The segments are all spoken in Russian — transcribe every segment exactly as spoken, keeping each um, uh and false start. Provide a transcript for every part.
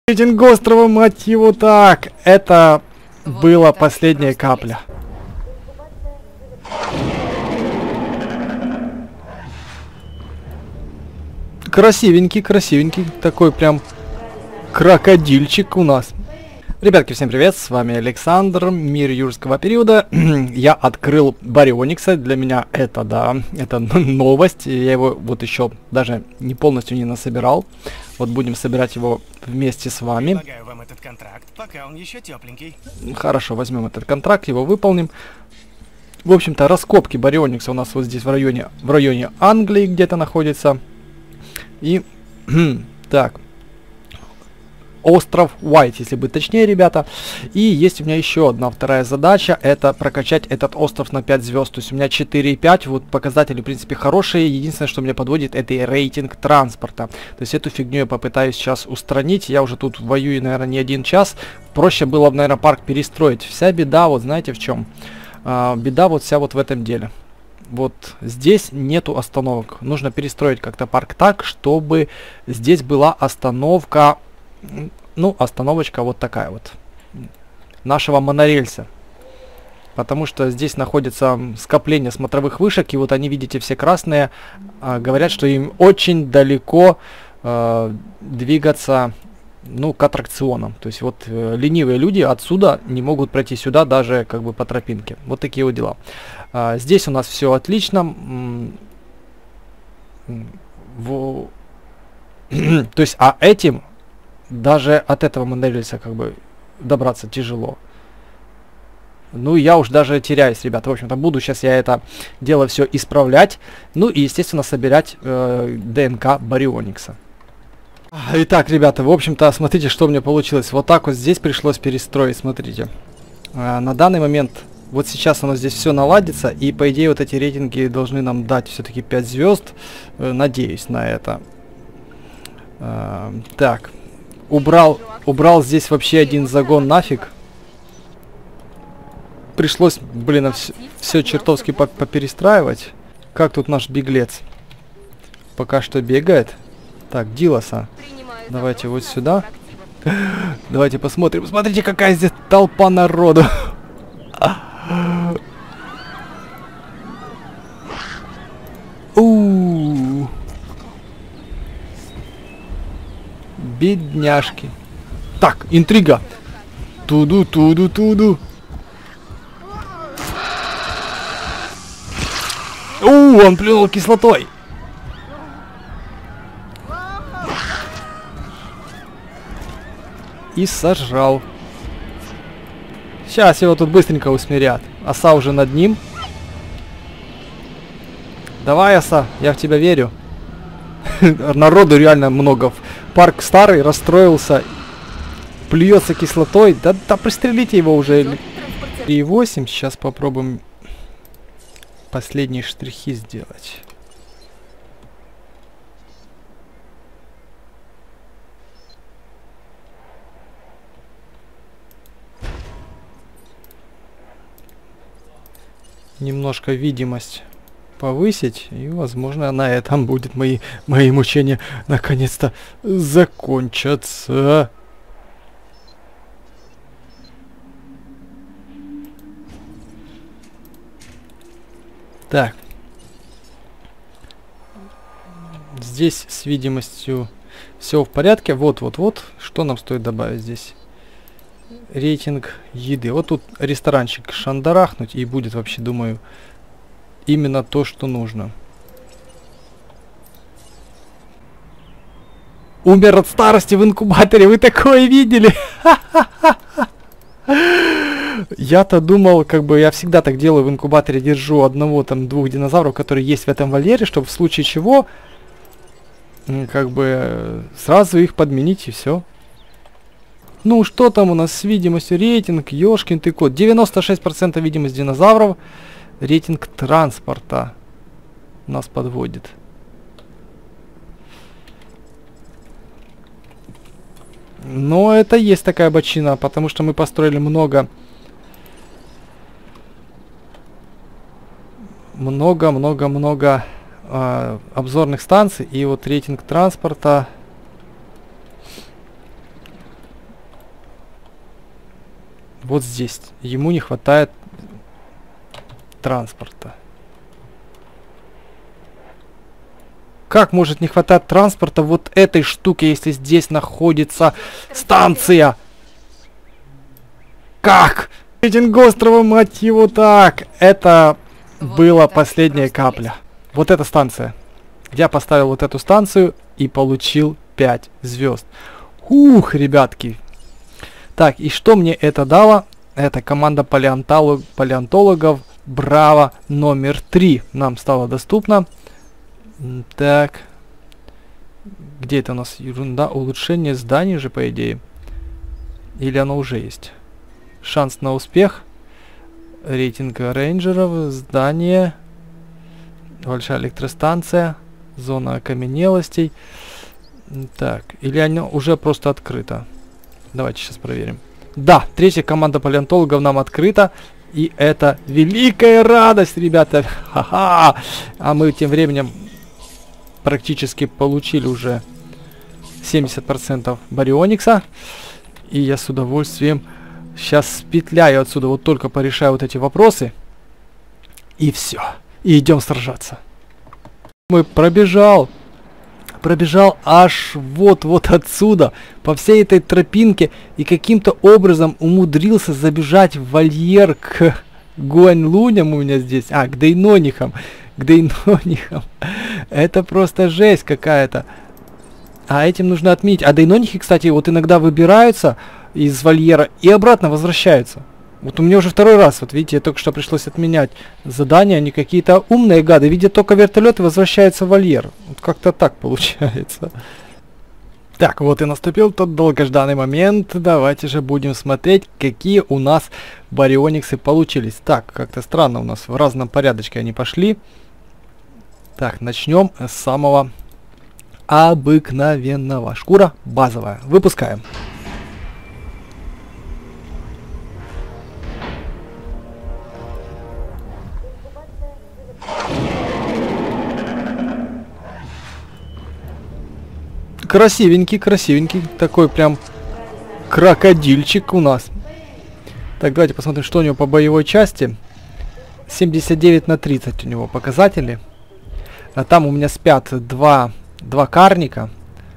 Рейтинг острова, мать его, так. Это была последняя капля. Красивенький, красивенький. Такой прям крокодильчик у нас. Ребятки, всем привет, с вами Александр, мир юрского периода. Я открыл Барионикса, для меня это, да, это новость. Я его вот еще даже не полностью не насобирал. Вот будем собирать его вместе с вами. Предлагаю вам этот контракт, пока он еще тепленький. Хорошо, возьмем этот контракт, его выполним. В общем-то, раскопки Барионикса у нас вот здесь в районе, в районе Англии где-то находится. И, так... Остров Уайт, если быть точнее, ребята. И есть у меня еще одна вторая задача, это прокачать этот остров на пять звезд. То есть у меня четыре и пять, вот показатели в принципе хорошие. Единственное, что меня подводит, это и рейтинг транспорта. То есть эту фигню я попытаюсь сейчас устранить. Я уже тут воюю, наверное, не один час. Проще было бы, наверное, парк перестроить. Вся беда, вот знаете в чем? А, беда вот вся вот в этом деле. Вот здесь нету остановок. Нужно перестроить как-то парк так, чтобы здесь была остановка... Ну, остановочка вот такая вот нашего монорельса. Потому что здесь находится скопление смотровых вышек, и вот они, видите, все красные, а, говорят, что им очень далеко а, двигаться, ну, к аттракционам. То есть вот э, ленивые люди отсюда не могут пройти сюда даже как бы по тропинке. Вот такие вот дела. А, здесь у нас все отлично. В... То есть, а этим даже от этого монорельса как бы добраться тяжело. Ну, я уж даже теряюсь, ребята. В общем-то, буду сейчас я это дело все исправлять. Ну и, естественно, собирать э, ДНК Барионикса. Итак, ребята, в общем-то, смотрите, что у меня получилось. Вот так вот здесь пришлось перестроить, смотрите. Э, на данный момент, вот сейчас оно здесь все наладится. И, по идее, вот эти рейтинги должны нам дать все-таки пять звезд. Э, надеюсь на это. Э, так. Убрал, убрал здесь вообще один загон нафиг. Пришлось, блин, все, все чертовски поперестраивать. Как тут наш беглец? Пока что бегает. Так, Дилоса. Давайте вот сюда. Давайте посмотрим. Смотрите, какая здесь толпа народу. У-у-у. Бедняжки. Так, интрига. Туду, туду, туду. У, он плюнул кислотой. И сожрал. Сейчас его тут быстренько усмирят. Оса уже над ним. Давай, оса, я в тебя верю. Народу реально много. Парк старый, расстроился, плюется кислотой. Да, да пристрелите его уже. три и восемь. Сейчас попробуем последние штрихи сделать. Немножко видимость повысить, и, возможно, на этом будет мои, мои мучения наконец-то закончатся. Так. Здесь с видимостью все в порядке. Вот-вот-вот. Что нам стоит добавить здесь? Рейтинг еды. Вот тут ресторанчик шандарахнуть, и будет вообще, думаю, именно то, что нужно. Умер от старости в инкубаторе. Вы такое видели? Я-то думал, как бы я всегда так делаю в инкубаторе, держу одного там двух динозавров, которые есть в этом вольере, чтобы в случае чего как бы сразу их подменить и все. Ну что там у нас с видимостью? Рейтинг, ёшкин ты кот. девяносто шесть процентов видимость динозавров. Рейтинг транспорта нас подводит. Но это есть такая бочина, потому что мы построили много много-много-много э, обзорных станций, и вот рейтинг транспорта Вот здесь. Ему не хватает транспорта. Как может не хватать транспорта вот этой штуки, если здесь находится станция? Как? Рейтинг острова, мать его, так. Это вот была последняя капля. Есть. Вот эта станция. Я поставил вот эту станцию и получил пять звезд. Ух, ребятки. Так, и что мне это дало? Это команда палеонтолог, палеонтологов Браво номер три нам стала доступна. Так. Где это у нас? Ерунда. Улучшение зданий же, по идее. Или оно уже есть? Шанс на успех. Рейтинг рейнджеров. Здание. Большая электростанция. Зона окаменелостей. Так. Или оно уже просто открыто? Давайте сейчас проверим. Да, третья команда палеонтологов нам открыта. И это великая радость, ребята. Ха-ха. А мы тем временем практически получили уже семьдесят процентов барионикса. И я с удовольствием сейчас спетляю отсюда. Вот только порешаю вот эти вопросы. И все. И идем сражаться. Мы пробежал. Пробежал аж вот-вот отсюда. По всей этой тропинке. И каким-то образом умудрился забежать в вольер к Гуаньлуням у меня здесь. А, к Дейнонихам. К Дейнонихам. Это просто жесть какая-то. А этим нужно отметить. А Дейнонихи, кстати, вот иногда выбираются из вольера и обратно возвращаются. Вот у меня уже второй раз, вот видите, только что пришлось отменять задания. Они какие-то умные гады. Видят только вертолет и возвращаются в вольер. Вот как-то так получается. Так, вот и наступил тот долгожданный момент. Давайте же будем смотреть, какие у нас бариониксы получились. Так, как-то странно у нас в разном порядочке они пошли. Так, начнем с самого обыкновенного. Шкура базовая. Выпускаем. Красивенький, красивенький. Такой прям крокодильчик у нас. Так, давайте посмотрим, что у него по боевой части. семьдесят девять на тридцать у него показатели. А там у меня спят два, два карника.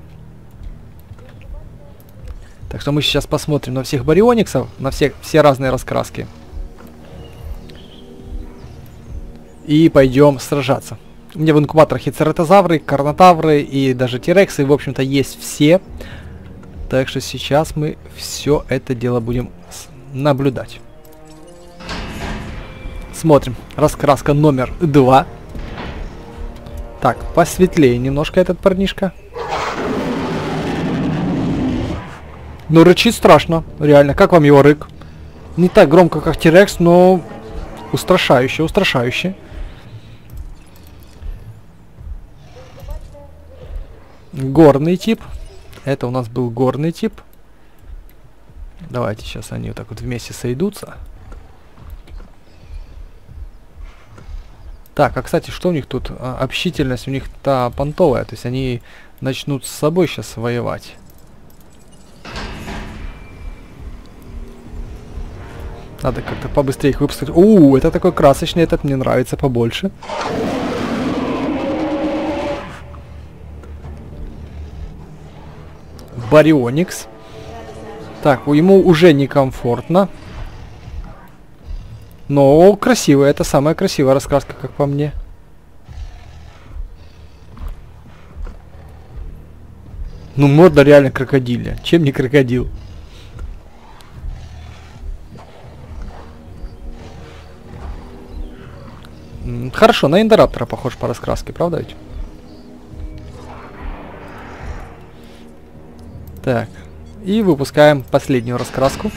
Так что мы сейчас посмотрим на всех бариониксов, на всех, все разные раскраски. И пойдем сражаться. У меня в инкубаторах и цератозавры, карнотавры, и даже тирексы, в общем-то, есть все. Так что сейчас мы все это дело будем наблюдать. Смотрим. Раскраска номер два. Так, посветлее немножко этот парнишка. Ну, рычит страшно, реально. Как вам его рык? Не так громко, как Тирекс, но устрашающе, устрашающе. Горный тип. Это у нас был горный тип. Давайте сейчас они вот так вот вместе сойдутся. Так, а кстати, что у них тут? А, общительность у них-то понтовая. То есть они начнут с собой сейчас воевать. Надо как-то побыстрее их выпускать. У, это такой красочный, этот мне нравится побольше. Барионикс. Так, ему уже некомфортно. Но красивая, это самая красивая раскраска, как по мне. Ну, морда реально крокодилья. Чем не крокодил? М, хорошо, на Индораптора похож по раскраске, правда ведь? Так, и выпускаем последнюю раскраску.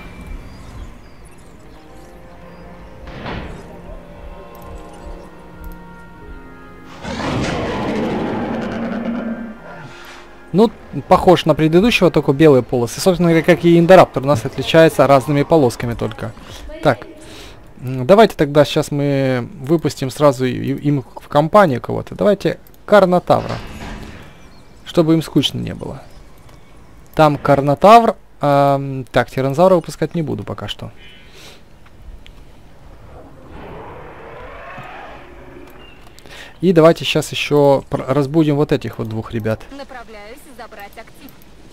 Ну, похож на предыдущего, только белые полосы. Собственно говоря, как и Индораптор, у нас отличается разными полосками только. Так, давайте тогда сейчас мы выпустим сразу им в компанию кого-то. Давайте Карнотавра, чтобы им скучно не было. Там Карнотавр, А, так, тиранозавра выпускать не буду пока что. И давайте сейчас еще разбудим вот этих вот двух ребят. Направляюсь забрать актив.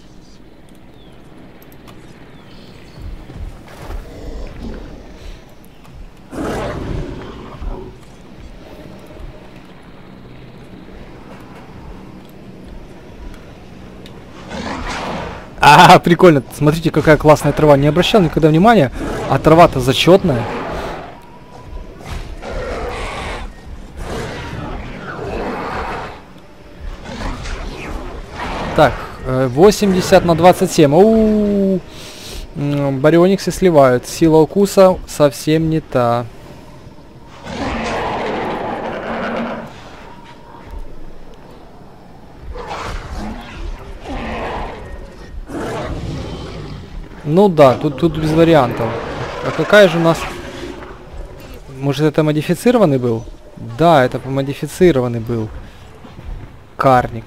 А, прикольно. Смотрите, какая классная трава. Не обращал никогда внимания, а трава-то зачетная. Так, восемьдесят на двадцать семь. У-у-у. Бариониксы сливают. Сила укуса совсем не та. Ну да, тут, тут без вариантов. А какая же у нас... Может, это модифицированный был? Да, это модифицированный был. Карник.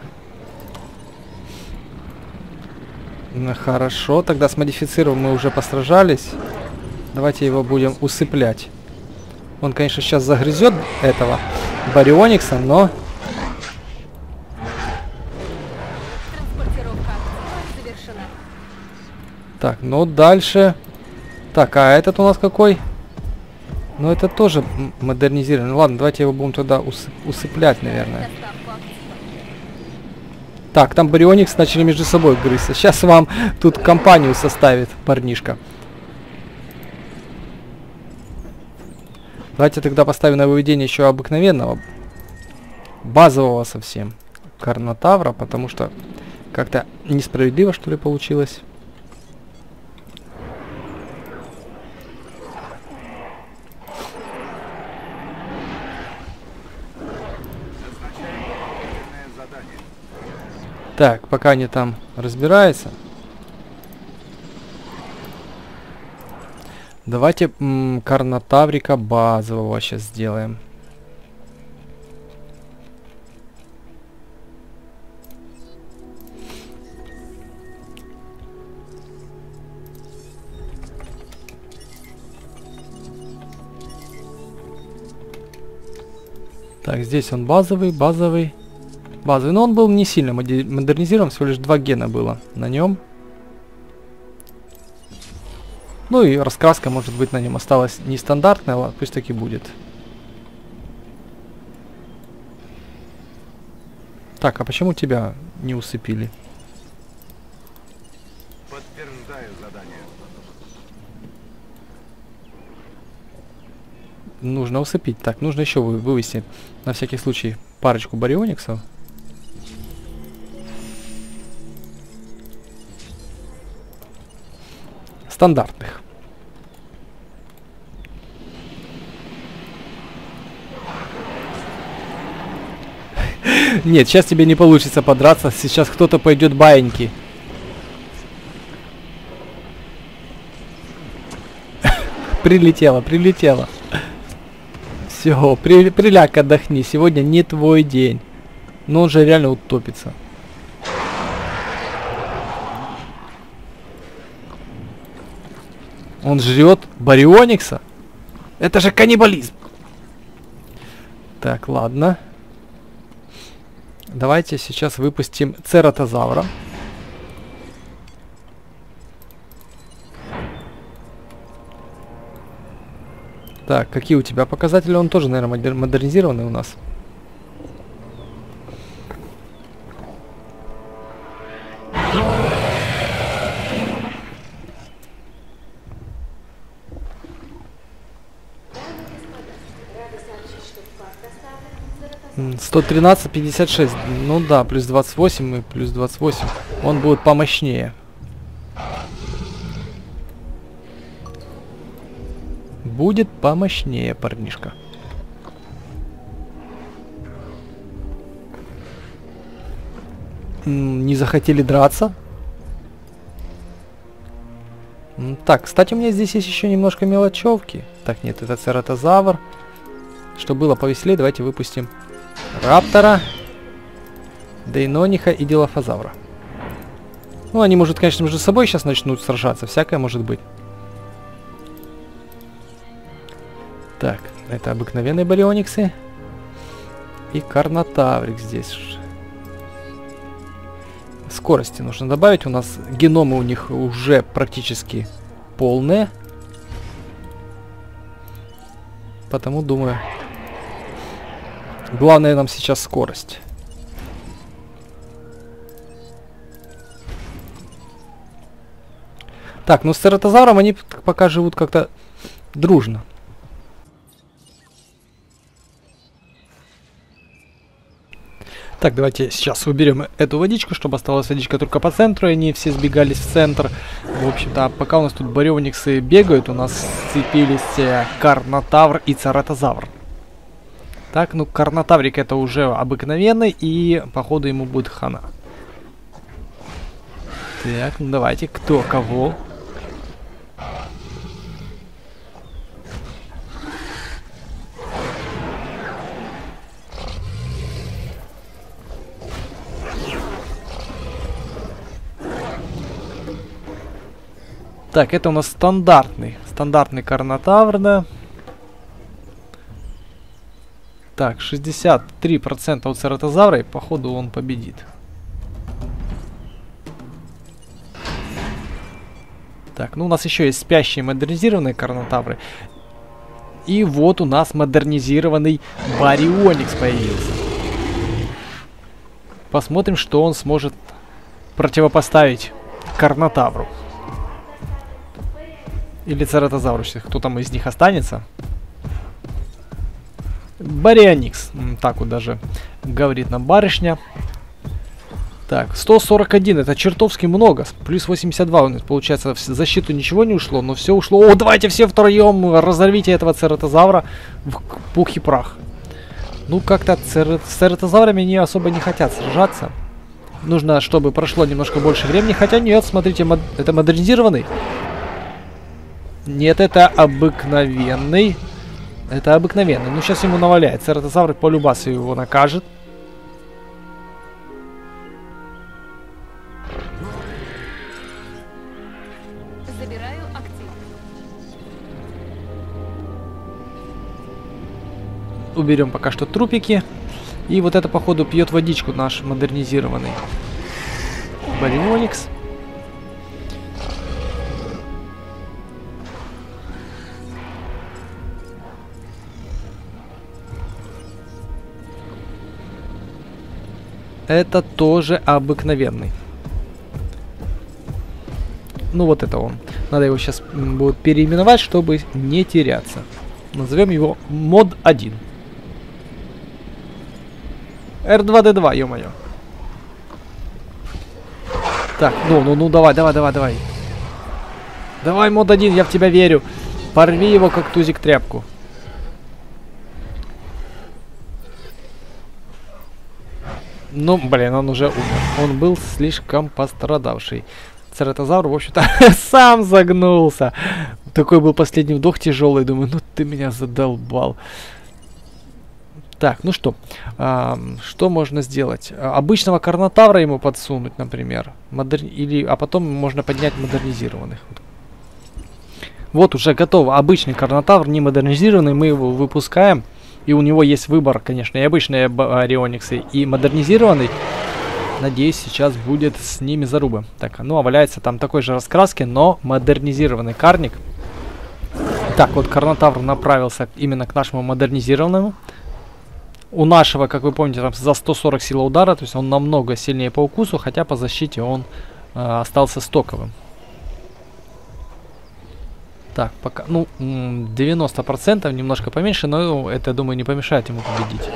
Ну, хорошо, тогда с модифицированным мы уже посражались. Давайте его будем усыплять. Он, конечно, сейчас загрызет этого Барионикса, но... Так, ну дальше. Так, а этот у нас какой? Ну это тоже модернизированный. Ну, ладно, давайте его будем тогда ус усыплять, наверное. Так, там Барионикс начали между собой грызться. Сейчас вам тут компанию составит парнишка. Давайте тогда поставим на выведение еще обыкновенного. Базового совсем. Карнотавра, потому что как-то несправедливо, что ли, получилось. Так, пока они там разбираются. Давайте м, Карнотаврика базового сейчас сделаем. Так, здесь он базовый, базовый. Базовый, но он был не сильно модернизирован, всего лишь два гена было на нем. Ну и раскраска, может быть, на нем осталась нестандартная, ладно, пусть так и будет. Так, а почему тебя не усыпили? Подтверждаю задание. Нужно усыпить. Так, нужно еще вы вывести на всякий случай парочку бариониксов. Стандартных. Нет, сейчас тебе не получится подраться. Сейчас кто-то пойдет баиньки. Прилетело, прилетело. Все, при, приляг, отдохни. Сегодня не твой день. Но он же реально утопится. Он жрет Барионикса? Это же каннибализм. Так, ладно. Давайте сейчас выпустим Цератозавра. Так, какие у тебя показатели? Он тоже, наверное, модер модернизированный у нас. сто тринадцать пятьдесят шесть. Ну да, плюс двадцать восемь и плюс двадцать восемь. Он будет помощнее. Будет помощнее, парнишка. М, не захотели драться? М, так, кстати, у меня здесь есть еще немножко мелочевки. Так, нет, это Цератозавр. Чтобы было повеселее, давайте выпустим Раптора, Дейнониха и Дилофазавра. Ну, они, может, конечно, между собой сейчас начнут сражаться. Всякое может быть. Так, это обыкновенные бариониксы. И карнотаврик здесь. Скорости нужно добавить. У нас геномы у них уже практически полные. Потому, думаю, главное нам сейчас скорость. Так, ну с цератозавром они пока живут как-то дружно. Так, давайте сейчас уберем эту водичку, чтобы осталась водичка только по центру, и они все сбегались в центр. В общем-то, а пока у нас тут бариониксы бегают, у нас сцепились карнотавр и цератозавр. Так, ну карнотаврик это уже обыкновенный, и походу ему будет хана. Так, ну давайте, кто кого? Так, это у нас стандартный, стандартный карнотавр, да. Так, шестьдесят три процента у цератозавра, и походу он победит. Так, ну у нас еще есть спящие модернизированные карнотавры. И вот у нас модернизированный барионикс появился. Посмотрим, что он сможет противопоставить карнотавру. Или цератозавру, кто там из них останется. Барионикс. Так вот даже говорит нам барышня. Так, сто сорок один, это чертовски много. Плюс восемьдесят два, получается, в защиту ничего не ушло, но все ушло. О, давайте все втроем разорвите этого цератозавра в пух и прах. Ну, как-то цер... с цератозаврами они особо не хотят сражаться. Нужно, чтобы прошло немножко больше времени. Хотя нет, смотрите, мод... это модернизированный. Нет, это обыкновенный. Это обыкновенный. Ну, сейчас ему наваляет. Цератозавр по любасу его накажет. Забираю актив. Уберем пока что трупики. И вот это, походу, пьет водичку наш модернизированный барионикс. Это тоже обыкновенный. Ну вот это он. Надо его сейчас будет переименовать, чтобы не теряться. Назовем его мод один. эр два дэ два, ё-моё. Так, ну, ну, ну, давай, давай, давай, давай. Давай, мод один, я в тебя верю. Порви его, как тузик тряпку. Ну, блин, он уже умер. Он был слишком пострадавший. Цератозавр, в общем-то, сам загнулся. Такой был последний вдох тяжелый. Думаю, ну ты меня задолбал. Так, ну что. А, что можно сделать? Обычного карнотавра ему подсунуть, например. Модер... Или... А потом можно поднять модернизированных. Вот уже готово. Обычный карнотавр, не модернизированный. Мы его выпускаем. И у него есть выбор, конечно, и обычные бариониксы, и модернизированный. Надеюсь, сейчас будет с ними заруба. Так, ну а валяется там такой же раскраски, но модернизированный карник. Так, вот карнотавр направился именно к нашему модернизированному. У нашего, как вы помните, там за сто сорок сила удара, то есть он намного сильнее по укусу, хотя по защите он э, остался стоковым. Так, пока, ну, девяносто процентов, немножко поменьше, но это, думаю, не помешает ему победить.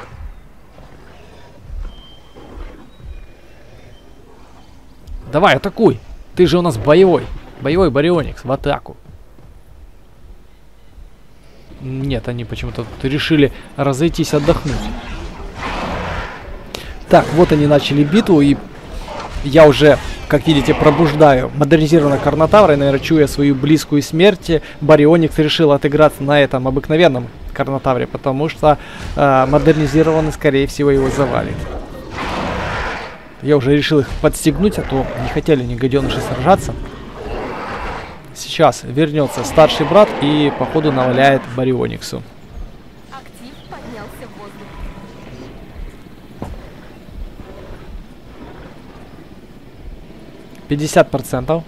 Давай, атакуй! Ты же у нас боевой. Боевой барионикс, в атаку. Нет, они почему-то решили разойтись отдохнуть. Так, вот они начали битву, и я уже, как видите, пробуждаю модернизированного карнотавра, и, наверное, чуя свою близкую смерть, барионикс решил отыграться на этом обыкновенном карнотавре, потому что э, модернизированный, скорее всего, его завалит. Я уже решил их подстегнуть, а то не хотели ни гаденыши сражаться. Сейчас вернется старший брат и, походу, наваляет Бариониксу. Актив поднялся в воздух. пятьдесят процентов.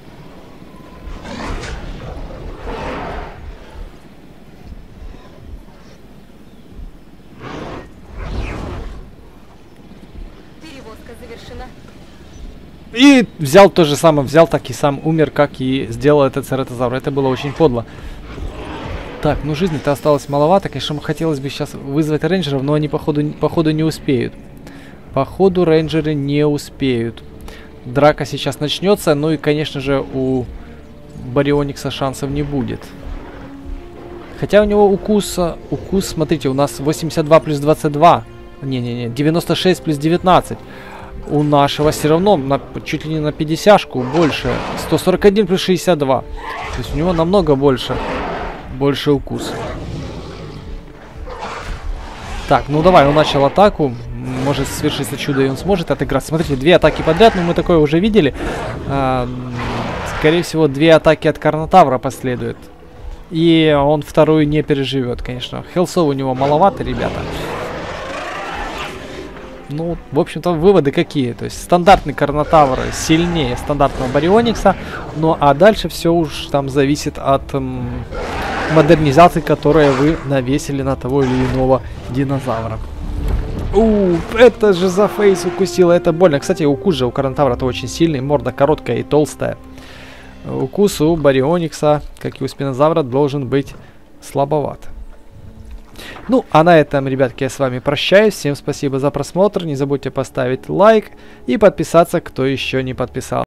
Перевозка завершена. И взял то же самое, взял так и сам умер, как и сделал этот цератозавр. Это было очень подло. Так, ну жизни-то осталось маловато. Конечно, хотелось бы сейчас вызвать рейнджеров, но они походу, походу не успеют. Походу рейнджеры не успеют. Драка сейчас начнется, ну и, конечно же, у Барионикса шансов не будет. Хотя у него укус, укус, смотрите, у нас восемьдесят два плюс двадцать два. Не-не-не, девяносто шесть плюс девятнадцать. У нашего все равно на, чуть ли не на пятидесятку больше. сто сорок один плюс шестьдесят два. То есть у него намного больше. Больше укус. Так, ну давай, он начал атаку. Может свершиться чудо, и он сможет отыграть. Смотрите, две атаки подряд, но мы такое уже видели. А, скорее всего, две атаки от Карнотавра последует. И он вторую не переживет, конечно. Хелсов у него маловато, ребята. Ну, в общем-то, выводы какие? То есть стандартный Карнотавр сильнее стандартного Барионикса. Ну, а дальше все уж там зависит от м, модернизации, которые вы навесили на того или иного динозавра. У, это же за фейс укусило, это больно. Кстати, укус же у Карнотавра-то очень сильный, морда короткая и толстая. Укус у Барионикса, как и у Спинозавра, должен быть слабоват. Ну, а на этом, ребятки, я с вами прощаюсь. Всем спасибо за просмотр. Не забудьте поставить лайк и подписаться, кто еще не подписался.